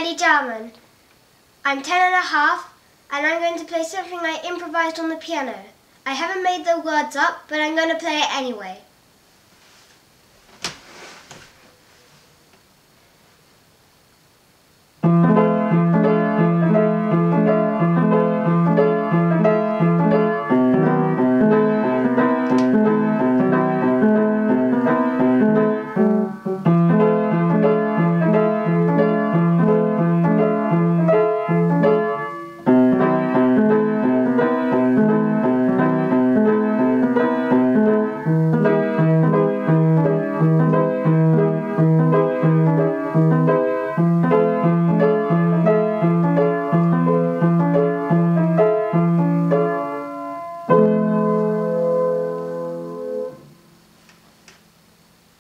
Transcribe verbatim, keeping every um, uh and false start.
Ellie Jarman. I'm ten and a half and I'm going to play something I improvised on the piano. I haven't made the words up, but I'm going to play it anyway.